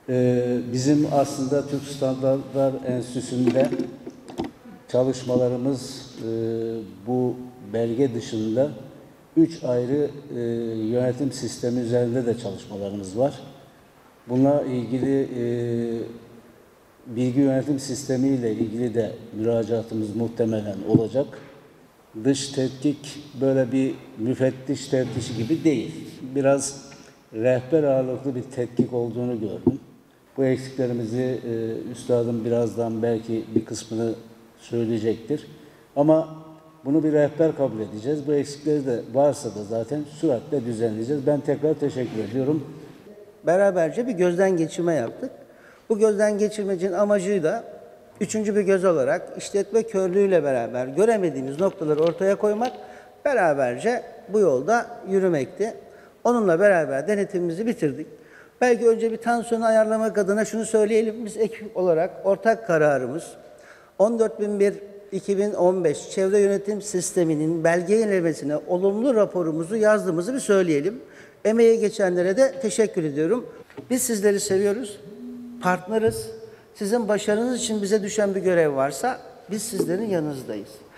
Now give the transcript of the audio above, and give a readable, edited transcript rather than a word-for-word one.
Bizim aslında Türk Standartlar Enstitüsü'nde çalışmalarımız bu belge dışında 3 ayrı yönetim sistemi üzerinde de çalışmalarımız var. Bununla ilgili bilgi yönetim sistemi ile ilgili de müracaatımız muhtemelen olacak. Dış tetkik böyle bir müfettiş teftişi gibi değil. Biraz rehber ağırlıklı bir tetkik olduğunu gördüm. Bu eksiklerimizi üstadım birazdan belki bir kısmını söyleyecektir. Ama bunu bir rehber kabul edeceğiz. Bu eksikleri de varsa da zaten süratle düzenleyeceğiz. Ben tekrar teşekkür ediyorum. Beraberce bir gözden geçirme yaptık. Bu gözden geçirmecinin amacı da üçüncü bir göz olarak işletme körlüğüyle beraber göremediğimiz noktaları ortaya koymak, beraberce bu yolda yürümekti. Onunla beraber denetimimizi bitirdik. Belki önce bir tansiyonu ayarlamak adına şunu söyleyelim. Biz ekip olarak ortak kararımız 14.001-2015 Çevre Yönetim Sistemi'nin belgelemesine olumlu raporumuzu yazdığımızı bir söyleyelim. Emeğe geçenlere de teşekkür ediyorum. Biz sizleri seviyoruz, partneriz. Sizin başarınız için bize düşen bir görev varsa biz sizlerin yanınızdayız.